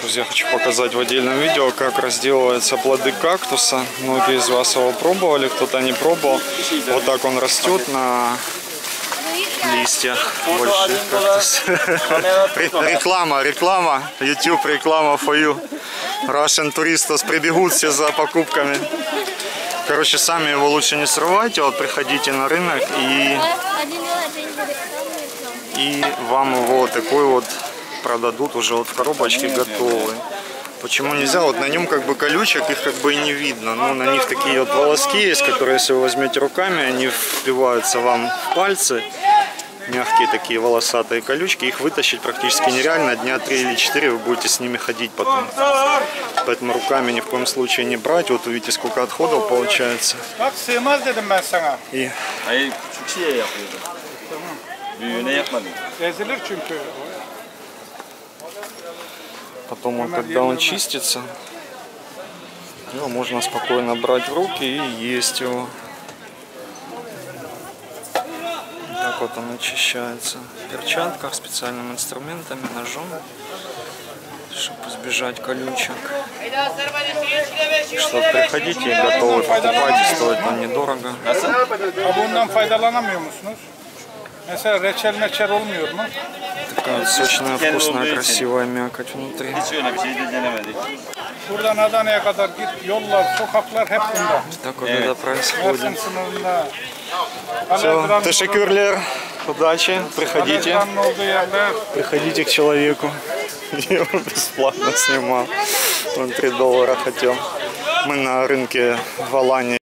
Друзья, хочу показать в отдельном видео, как разделываются плоды кактуса. Многие из вас его пробовали, кто-то не пробовал. Вот так он растет на листьях больших кактус. Реклама, YouTube реклама for you. Russian Touristos прибегут все за покупками. Короче, сами его лучше не срывайте, вот приходите на рынок и вам его такой вот продадут уже вот в коробочке готовый. Почему нельзя? Вот на нем как бы колючек, их как бы и не видно. Но на них такие вот волоски есть, которые, если вы возьмете руками, они впиваются вам в пальцы. Мягкие такие волосатые колючки. Их вытащить практически нереально. Дня 3 или 4 вы будете с ними ходить потом. Поэтому руками ни в коем случае не брать. Вот увидите, сколько отходов получается. И... Потом, когда он чистится, его можно спокойно брать в руки и есть его. Так вот он очищается в перчатках, специальными инструментами, ножом, чтобы избежать колючек. Что приходите и готовы покупать, стоит он недорого. Такая вот сочная, вкусная, красивая мякоть внутри. Так вот это происходит. Все, тешекюрлер, удачи, приходите к человеку. Я его бесплатно снимал, он $3 хотел. Мы на рынке в Алании.